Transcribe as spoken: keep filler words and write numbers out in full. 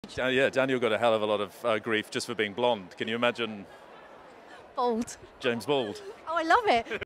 Uh, yeah, Daniel got a hell of a lot of uh, grief just for being blonde. Can you imagine Bald. James Bald? Oh, I love it.